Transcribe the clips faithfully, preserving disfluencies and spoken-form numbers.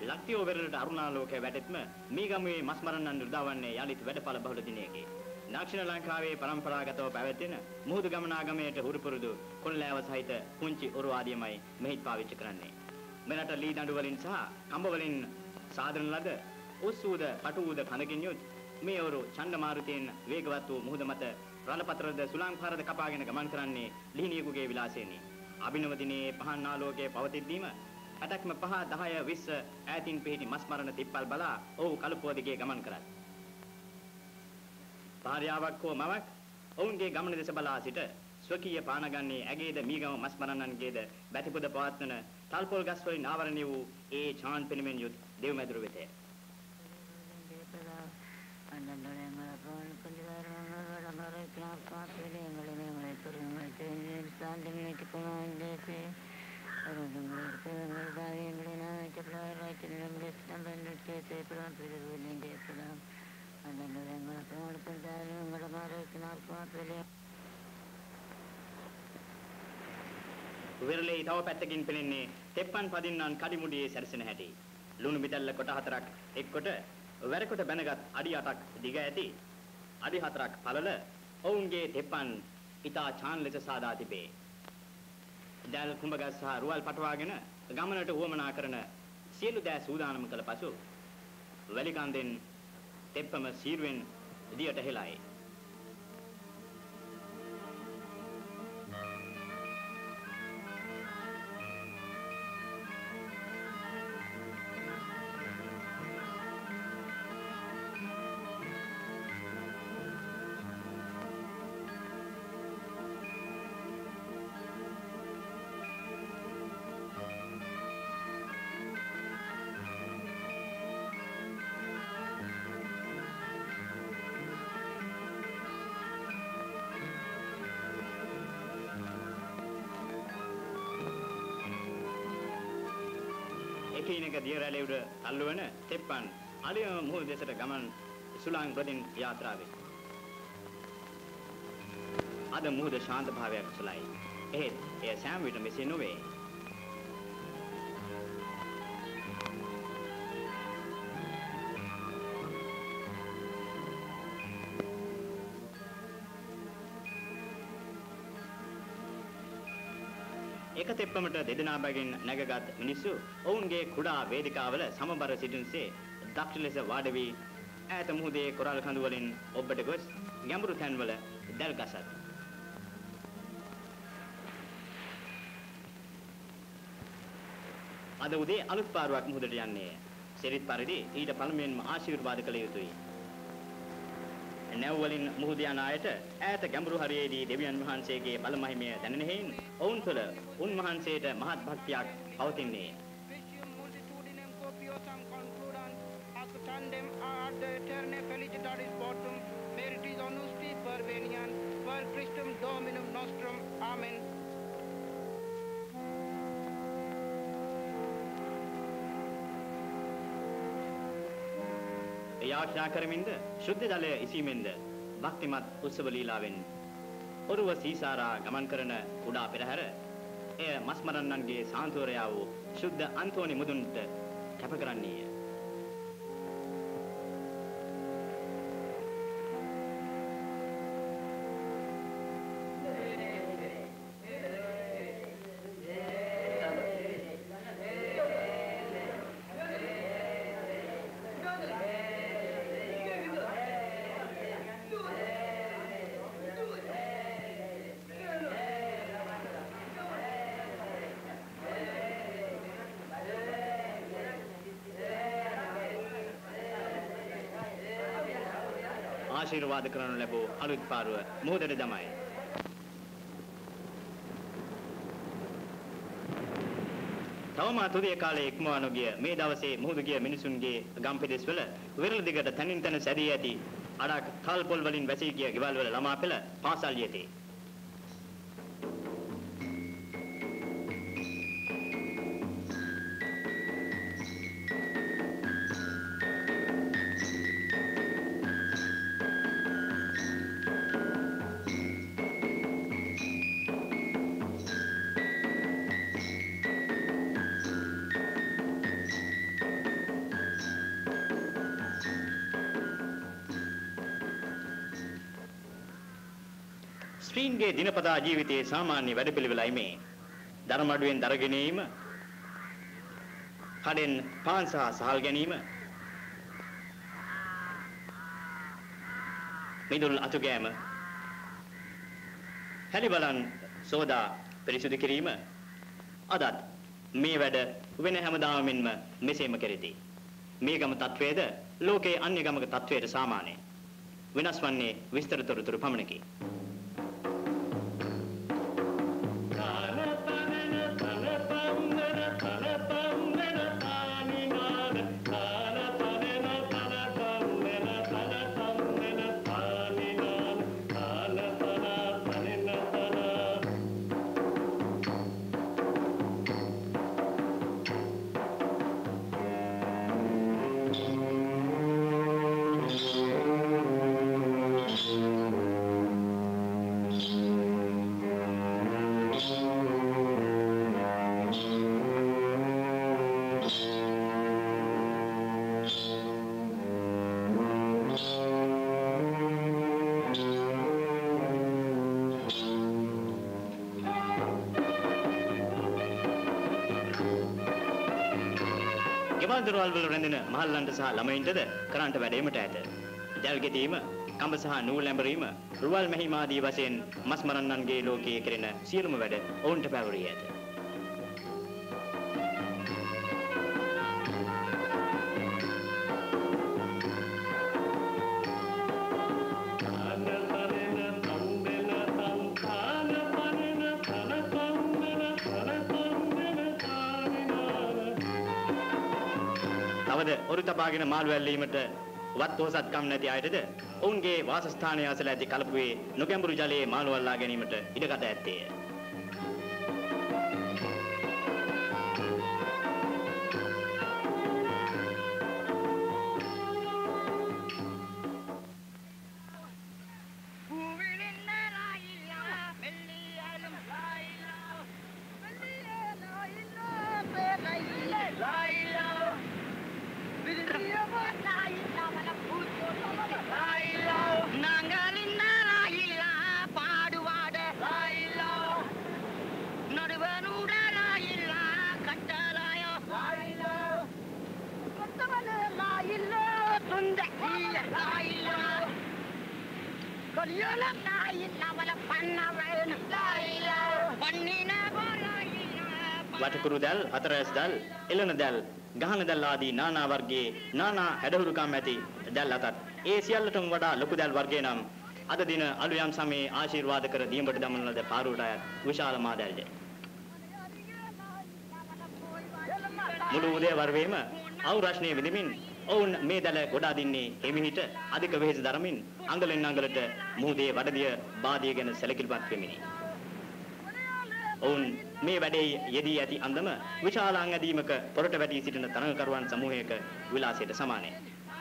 ලක්තිය වෙරළට අරුණාලෝකයේ වැටෙත්ම මීගමුවේ මස්මරන්නන් රුදාවන්නේ යලිත් වැඩපළ බහුල දිනයකි. දක්ෂිණ ලංකාවේ පරම්පරාගතව පැවැත්වෙන මුහුදු ගමනාගමනයට හුරුපුරුදු කොල්ලෑව සහිත පුංචි ඔරු ආදියමයි මෙහිත් පාවිච්චි කරන්නේ. මෙරට ලී දඬු වලින් සහ කඹ වලින් සාදන ලද උස්සූද පටුූද කඳකින් යුත් මේ ඔරු ඡණ්ඩ මාරුතයෙන් වේගවත් වූ මුහුද මත රළපතරද සුළං පාරද කපාගෙන ගමන් කරන්නේ ලිහිණියෙකුගේ විලාසයෙනි. අභිනව දිනේ පහන් ආලෝකයේ පවතිද්දීම අටක්ම පහ දහය විස්ස ඈතින් පිහිටි මස්මරණ තිප්පල් බලා ඔහු කලපුව දිගේ ගමන් කරත්. භාර්යාවක් හෝ මවක් ඔවුන්ගේ ගමන දෙස බලා සිට ස්වකීය පානගන්නේ ඇගේද මීගම මස්මරණන්ගේද බැතිපොද පවත්වන තල්පොල් ගස් වලින් ආවරණය වූ ඒ ඡාන් පෙනුමෙන් යුත් දෙව්මැදුරු වෙතය. වෙරළේ තව පැත්තකින් පෙනෙන්නේ තෙප්පන් පදින්නන් කඩිමුඩියේ සැරසෙන හැටි. ලුණු මිදැල්ල කොට හතරක් එක්කොට වැරකොට බැනගත් අඩි අටක් දිග ඇති අඩි හතරක් පළල ඔවුන්ගේ තෙප්පන් ඉතා ඡාන් ලෙස සාදා තිබේ. දැල් කුඹගස් සහ රුවල් පටවාගෙන ගමනට උවමනා කරන සියලු දෑ සූදානම් කළ පසු වැලි කන්දෙන් තෙප්පම සීරුවෙන් දියට හෙළයි. එකිනෙක දිය රැළේ උඩ තල්ලු වන තෙප්පන් අලියම මුහුද දෙසට ගමන් සුළං ප්‍රදින් යාත්‍රාවේ. අද මුහුද ශාන්ත භාවයක් සුළයි. එහෙත් එය සෑම විට මෙසේ නොවේ. එක තෙප්පමට දෙදෙනා බැගින් නැගගත් මිනිස්සු ඔවුන්ගේ කුඩා වේදිකාවල සමබර සිටින්සේ දක්ෂ ලෙස වාඩි වී ඈත මුහුදේ කොරල් කඳු වලින් ඔබට ගොස් ගැඹුරු තැන්වල දැල් ගසත්. අද උදේ අලුත් පාරුවක් මුහුදට යන්නේ. සිරිත් පරිදි ඊට පළමුවෙන්ම ආශිර්වාද කළ යුතුයි. නැව් වලින් මුහුද යන අයට ඈත ගැඹුරු හරියේදී දෙවියන් වහන්සේගේ බල මහිමය දැනෙන හේයින් ඔවුන් තුළ උන්වහන්සේට මහත් භක්තියක් පවතින්නේ. යාඥා කරමින්ද ශුද්ධ ජලය ඉසීමෙන්ද භක්තිමත් උත්සව ලීලාවෙන් ඔරුව සීසාරා ගමන් කරන කුඩා පෙරහැර එය මස්මරන්නන්ගේ සාන්තුවරයා වූ ශුද්ධ අන්තෝනි මුදුන්ට කැප කරන්නේය. ආශිර්වාද කරනු ලැබූ අලුත් පාරුව මුහුදට දමයි. තවමත් උදේ කාලයේ ඉක්මවා නොගිය මේ දවසේ මුහුද ගිය මිනිසුන්ගේ ගම්පෙදෙස් වල විරල දිගට තනින් තන සැදී ඇති අඩක් කල් පොල් වලින් වැසී ගිය ගෙවල් වල ළමා පෙළ පාසල් යෙතේ. ස්ත්‍රීන්ගේ දිනපතා ජීවිතයේ සාමාන්‍ය වැඩපිළිවෙලයි මේ. ධර්මඩුවෙන් දර ගැනීම, කඩෙන් පාන් සහ සහල් ගැනීම, මිදුල් අතු ගෑම, හැලි බලන් සෝදා පිරිසුදු කිරීම, අදත් මේ වැඩ වෙන හැමදාම මෙන්ම මෙසේම කෙරෙති. මේ ගම තත්වයේද ලෝකයේ අන්‍ය ගමක තත්වයට සාමාන්‍යයි. වෙනස් වන්නේ විස්තර තොරතුරු පමණකි. ගෙවල් වල රැඳෙන මහල්ලන්ට සහ ළමයින්ටද කරන්ට වැඩේමට ඇත. ජල් ගෙතීම, කඹ සහ නූල් ඇඹරීම, රුවල් මෙහිම ආදී වශයෙන් මස් මරන්නන්ගේ ලෝකයේ කෙරෙන සියලුම වැඩ ඔවුන්ට පැවරී ඇත. තවද ඔරු තබාගෙන මාළු ඇල්ලීමට වත් පොහසත්කම් නැති අයටද ඔවුන්ගේ වාසස්ථානය අසල ඇති කලපුවේ නොගැඹුරු ජලයේ මාළු අල්ලා ගැනීමට ඉඩකඩ ඇත්තේය. වටකුරු දැල්, හතරැස් දැල්, එළන දැල්, ගහන දැල් ආදී නානා වර්ගයේ නානා හැඩහුරුකම් ඇති දැල් අතත් ඒ සියල්ලටම වඩා ලොකු දැල් වර්ගය නම් අද දින අලුයම් සමයේ ආශිර්වාද කර දීඹට දමන ලද පාරුවට අයත් විශාල මා දැල්ය. මුළු උදේ වර්වේම අවු රශ්නේ විදමින් ඔවුන් මේ දැල ගොඩා දින්නේ එමිහිට අධික වෙහෙස දරමින් අඟලෙන් අඟලට මුහුදේ වඩදිය බාදිය ගැන සැලකිලිමත් වෙමිනි. ඔවුන් මේ වැඩේ යෙදී ඇති අන්දම විශාල අංගදීමක පොරට වැටී සිටින තරඟකරුවන් සමූහයක විලාසයට සමානයි.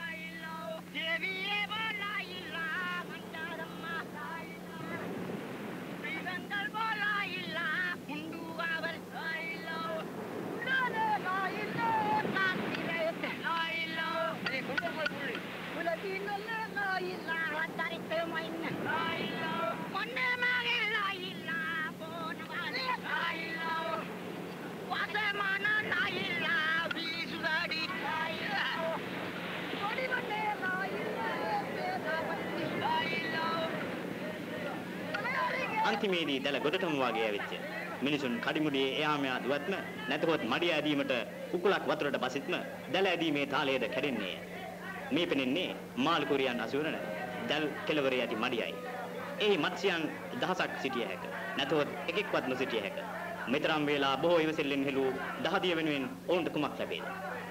අන්තිමේදී දැල ගොඩටම වාගේ ඇවිච්ච මිනිසුන් කඩිමුඩියේ එහා මෙහා දුවත්ම නැතහොත් මඩිය ඇදීමට කුකුලක් වතුරට බසිත්ම දැල ඇදීමේ තාලයේද කැඩෙන්නේ. මේ පෙනෙන්නේ මාළු කුරියන් අසුරන දැල් කෙළවරේ ඇති මඩියයි. එහි මත්ස්‍යයන් දහසක් සිටිය හැක. නැතහොත් එකෙක්වත් නොසිටිය හැක. මෙතරම් වේලා බොහෝ ඉවසිල්ලෙන් හෙළූ දහදිය වෙනුවෙන් ඔවුන්ට කුමක් ලැබේද?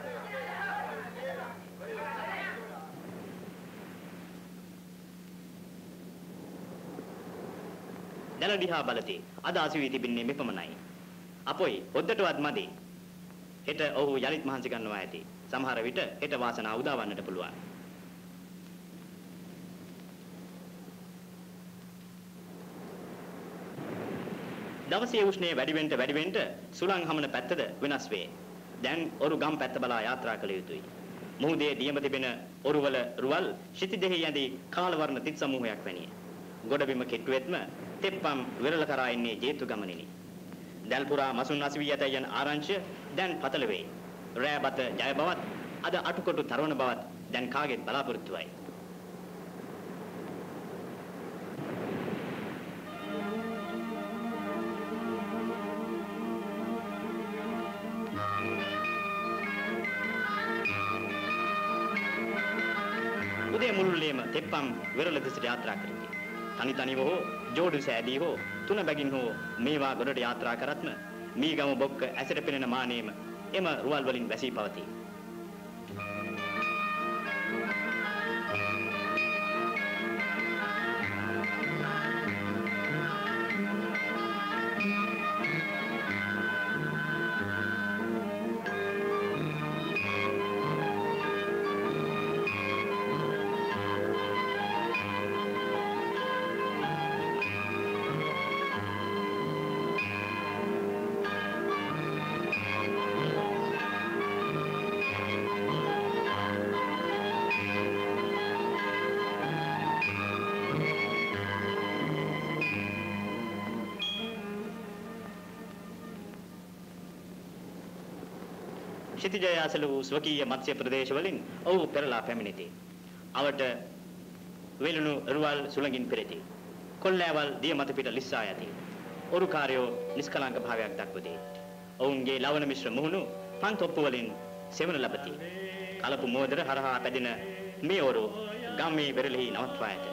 දැල දිහා බලති අද ආසුවී තිබෙන්නේ මෙපමණයි. අපොයි හොද්දටවත් මදි. හෙට ඔහු යලිත් මහන්සි ගන්නවා ඇති. සමහර විට හෙට වාසනාව උදා වන්නට පුළුවන්. දවසේ උෂ්ණය වැඩි වෙන්න වැඩි වෙන්න සුළං හමන පැත්තද වෙනස් වේ. දැන් ඔරු ගම් පැත්ත බලා යාත්‍රා කළ යුතුයි. මුහුදේ දියම තිබෙන ඔරුවල රුවල් ශිතිදෙහි යැදී කාලවර්ණ තිත් සමූහයක් වැනිය. ගොඩබිම කෙට්ටුවෙත්ම තෙප්පම් විරල කරා ඉන්නේ ජේතු ගමනිනි. දැල්පුරා මසුන් අසවි යත යන ආරංචිය දැන් පතල වේ. රෑබත ජය බවත් අද අටකොටු තරවන බවත් දැන් කාගෙත් බලාපොරොත්තුවයි. උදේ මුළුල්ලේම තෙප්පම් විරල දෙසට යාත්‍රා කරති. තනි තනිව හෝ ජෝඩු සෑදී හෝ තුන බැගින් හෝ මේවා ගොඩට යාත්‍රා කරත්ම මීගම බොක්ක ඇසට පෙනෙන මානෙම එම රුවල් වලින් වැසී පවතී. ක්ෂිතිජය අසල වූ ස්වකීය මත්ස්‍ය ප්‍රදේශවලින් ඔහු පෙරලා පැමිණෙති. අවට වෙළුණු රුවල් සුළඟින් පෙරෙති. කොල්ලෑවල් දිය මත පිට ලිස්සා යති. ඔරුකාරයෝ නිෂ්කලංක භාවයක් දක්වති. ඔවුන්ගේ ලවණ මිශ්‍ර මුහුණු පන්තොප්පු වලින් සෙවන ලබති. කලපු මෝදර හරහා පැදින මේ ඔරු ගම්මේ වෙරළෙහි නවත්වා ඇත.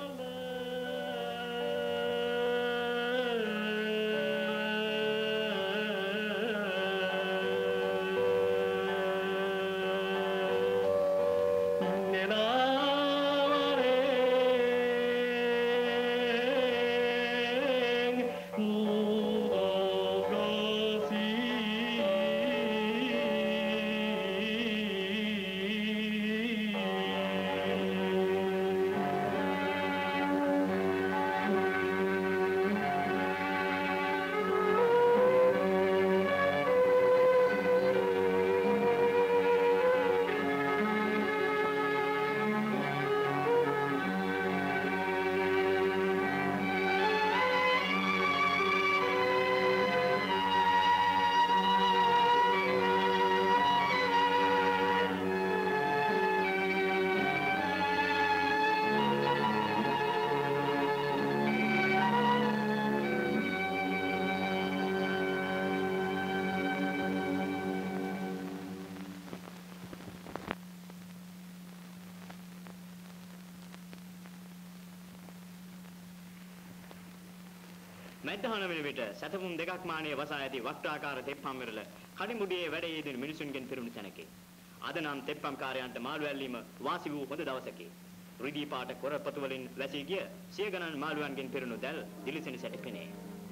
මැද්දහන වෙන විට සැතපුම් දෙකක් මානිය වසා ඇති වක්‍රාකාර තෙප්පම් වෙරළ කඩිමුඩියේ වැඩ යෙදෙන මිනිසුන්ගෙන් පිරුණු තැනකි. අද නම් තෙප්පම් කාර්යයන්ට මාළු ඇල්ලීම වාසි වූ හොඳ දවසකි. රිදී පාට කොරපතු වලින් වැසී ගිය සිය ගණන් මාළුවන්ගෙන් පිරුණු දැල් දිලිසෙන සැට පෙනේ.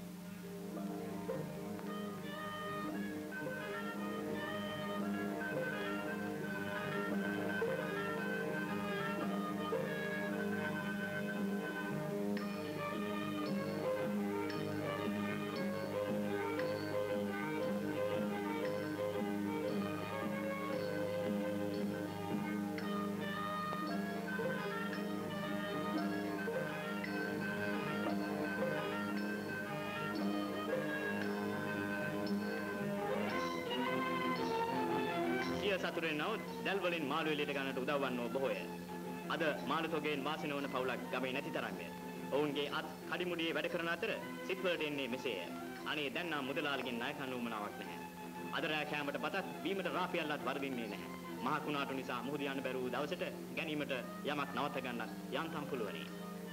සතුරෙන් නමුත් දැල් වලින් මාළු එළියට ගන්නට උදව් වන්නෝ බොහෝය. අද මාළු තොගයෙන් වාසි නොවන පවුලක් ගමේ නැති තරම්ය. ඔවුන්ගේ අත් කඩිමුඩියේ වැඩ කරන අතර සිත් වලට එන්නේ මෙසේය. අනේ දැන් නම් මුදලාලගෙන් ණයකන්න උවමනාවක් නැහැ. අද රෑ කෑමට බතත් බීමට රාපියල්ලත් වරදින්නේ නැහැ. මහ කුණාටු නිසා මුහුද යන්න බැරුව දවසට ගැනීමට යමක් නවත්ත ගන්නත් යන්තම් පුළුවනි.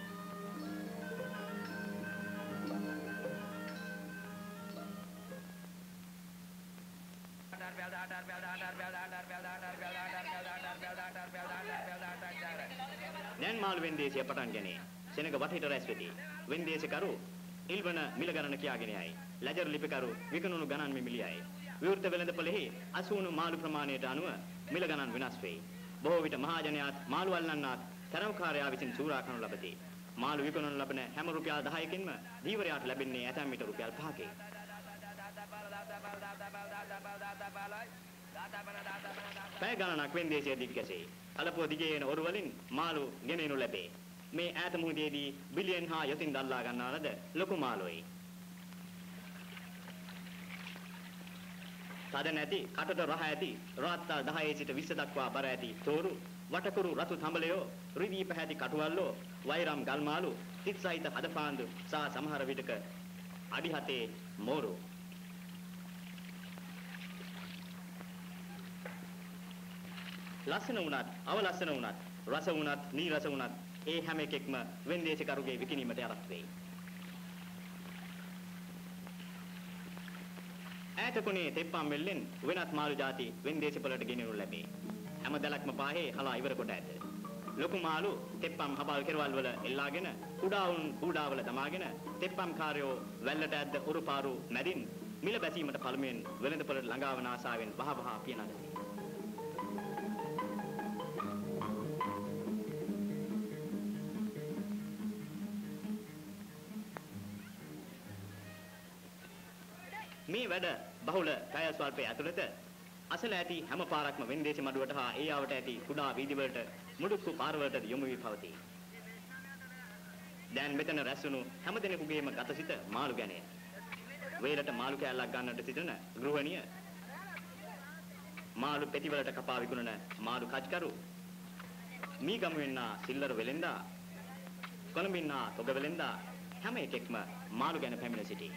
දැන් මාළු වෙන්දේසිය පටන් ගන්නේ. සෙනඟ වටේට රැස් වෙති. වෙන්දේසිකරු ඉල්වන මිල ගණන කියාගෙන යයි. ලැජර් ලිපිකරු විකුණුණු ගණන් මෙමිලියයි. විවෘත වෙළඳපොළෙහි අසූණු මාළු ප්‍රමාණයට අනුව මිල ගණන් වෙනස් වෙයි. බොහෝ විට මහජනයාත් මාළු අල්ලන්නාත් තරම්කාරයා විසින් සූරා කරනු ලබති. මාළු විකුණනු ලබන හැම රුපියල් දහයකින්ම ධීවරයාට ලැබෙන්නේ ඇතැම් විට රුපියල් පහකි. පැය ගණනක් වෙන්දේසිය දිග්ගැසෙයි. කලපුව දිගේ එන ඔරු වලින් මාළු ගෙනෙනු ලැබේ. මේ ඈත මුහුදේදී බිලියන් හා යොතින් දල්ලා ගන්නා ලද ලොකු මාළුයි. තද නැති කටට රහ ඇති රාත්‍රී දහයේ සිට විස්ස දක්වා බර ඇති තෝරු වටකුරු රතු තඹලයෝ රිදී පැහැති කටුවල්ලෝ වෛරම් ගල්මාළු තිත් සහිත හදපාන්දු සහ සමහර විටක අඩි හතේ මෝරු ලස්සන වුණත් අවලස්සන වුණත් රස වුණත් නීරස වුණත් ඒ හැම එකෙක්ම වෙන්දේසිකරුගේ විකිණීමට යටත් වෙයි. ඈත කොනේ තෙප්පම් මෙල්ලෙන් වෙනත් මාළු ಜಾති වෙන්දේසි පොළට ගෙනියනු ලැබේ. හැම දලක්ම පාහේ හලා ඉවර කොට ඇත. ලොකු මාළු තෙප්පම් හබල් කෙරවල් වල එල්ලාගෙන කුඩා වුන් කුඩාවල දමාගෙන තෙප්පම් කාර්යෝ වැල්ලට ඇද්ද උරුපාරු මැදින් මිල බැසීමට පළමුවෙන් වෙළඳ පොළට ළඟා වන ආසාවෙන් වහ වහ පියනගති. මේ වැඩ බහුල පැය ස්වල්පයේ ඇතුළත අසල ඇති හැම පාරක්ම වෙන්දේසි මඩුවට හා ඒ ආවට ඇති කුඩා වීදිවලට මුඩුක්කු පාරවලට යොමු වී පවතී. දැන් මෙතන රැස්වුණු හැම දිනෙකගේම ගතසිත මාළු ගැනය. වේලට මාළු කෑල්ලක් ගන්නට සිටින ගෘහණිය, මාළු පෙතිවලට කපා විකුණන මාළු කච්කරු, මීගම වෙන්නා සිල්ලර වෙලෙන්දා, කොළඹින්නා තොග වෙලෙන්දා හැම එකෙක්ම මාළු ගැන පැමිණ සිටී.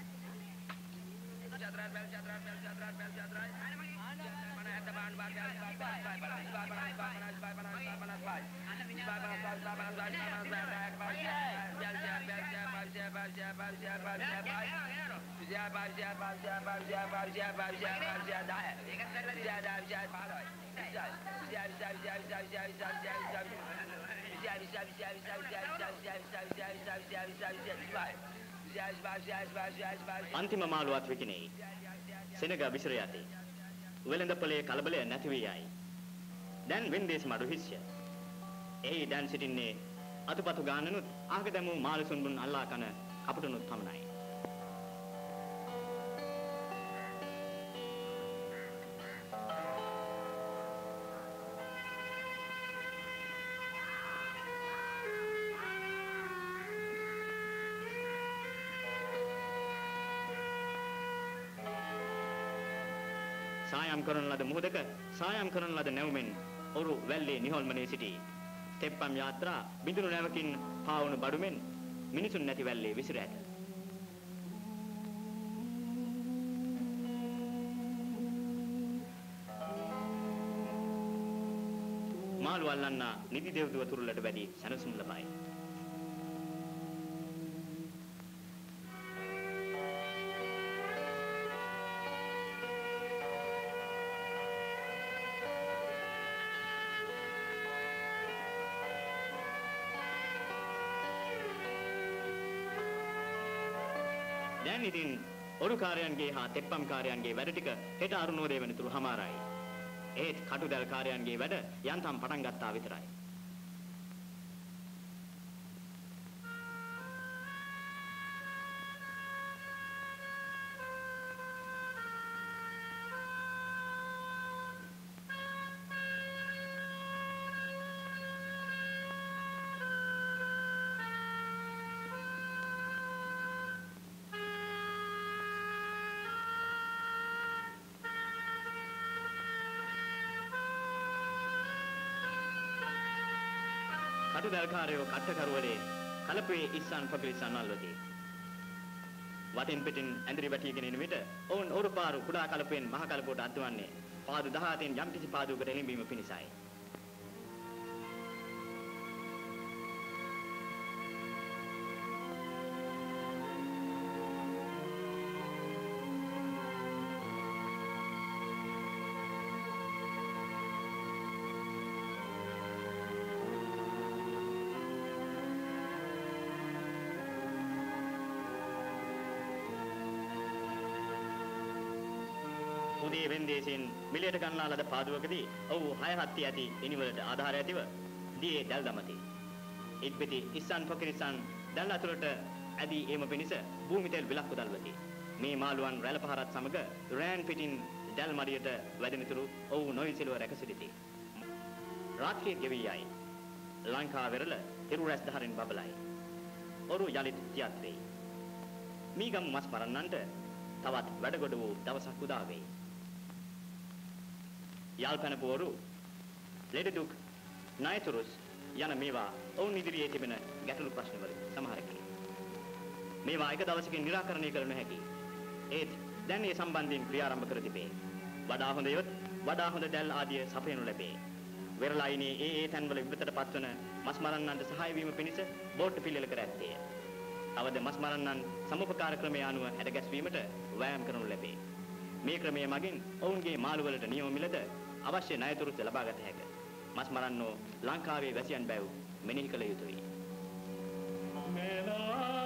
අන්තිම මාළුවත් විකිණේ. සෙනග විසිර යති. වෙළඳ පොලේ කලබලය නැති වී යයි. දැන් වෙන්දේසි මඩු හිස්ය. එහි දැන් සිටින්නේ අතුපතු ගානනුත් අහක දැමූ මාළු සුන්බුන් අල්ලා කන කපටුනුත් පමණයි. සායම් කරන ලද මුහුදක සායම් කරන ලද නැවුමෙන් ඔරු වැල්ලේ නිහොල්මනේ සිටී. තෙප්පම් යාත්‍රා බිඳුණු නැවකින් පාවුණු බඩුමෙන් මිනිසුන් නැති වැල්ලේ විසිර ඇත. මාළු අල්ලන්නා නිදි දෙව්දුව තුරුලට වැඩි සැනසුම් ලබයි. දැන් ඉතින් ඔරුකාරයන්ගේ හා තෙප්පම් කාරයන්ගේ වැඩ ටික හෙට අරුණෝදය වෙනතුරු හමාරයි. ඒත් කටුදැල් කාරයන්ගේ වැඩ යන්තම් පටන් ගත්තා විතරයි. කටුදැල්කාරයෝ කට්ටකරුවලේ කලපුවේ ඉස්සන් පොකිලිසන් අල්වති. වටින් පිටින් ඇඳරි වැටිගෙන එන විට ඔවුන් ඔරුපාරු කුඩා කලපුවෙන් මහ කලපුවට අද්දවන්නේ පාදු දහයෙන් යම්කිසි පාදුවකට එළඹීම පිණිසයි. උදේ වෙන්දේසින් මිලයට ගන්නා ලද පාදුවකදී ඔව් හය හත්ති ඇති එනිවලට ආධාර ඇතිව දියේ දැල් දමති. ඉක්පිති ඉස්සන් පොකිරිසන් දැල් අතුරට ඇදී ඒම පිණිස භූමි තෙල් විලක්කු දල්වති. මේ මාළුවන් රැළ පහරත් සමග රෑන් පිටින් දැල් මඩියට වැදෙනතුරු ඔව් නොයිසිලුව රැක සිටිති. රාත්‍රියේ ගෙවී යයි. ලංකා වෙරළ හිරු රැස් දහරින් බබලයි. ඔරු යලිත් තියත් වෙයි. මීගම් මස් මරන්නන්ට තවත් වැඩගොඩ වූ දවසක් උදා වෙයි. යාල් පැනපුවරු ලෙඩ දුක් ණයතුරුස් යන මේවා ඔවුන් ඉදිරියේ තිබෙන ගැටලු ප්‍රශ්නවල සමහරකි. මේවා එක දවසකින් निराකරණය කළ නොහැකි. ඒත් දැන් මේ සම්බන්ධයෙන් ක්‍රියාරම්භ කර තිබේ. වඩා හොඳ යොත් වඩා හොඳ දැල් ආදිය සපයනු ලැබේ. වෙරළයිනේ ඒ ඒ තැන්වල විපතට පත්වන මස් මරන්නන්ට සහාය වීම පිණිස බෝට්ටු පිළියෙල කර ඇත්තේ. තවද මස් මරන්නන් සමුපකාර ක්‍රමයේ අනුව හැඩගැස්වීමට වෑයම් කරනු ලැබේ. මේ ක්‍රමයේ මගින් ඔවුන්ගේ මාළු වලට නියම මිලද අවශ්‍ය ණයතුරුත් ලබා ගත හැකිය. මස් මරන්නෝ ලංකාවේ වැසියන් බැව් මෙනෙහි කළ යුතුයි. මෙලා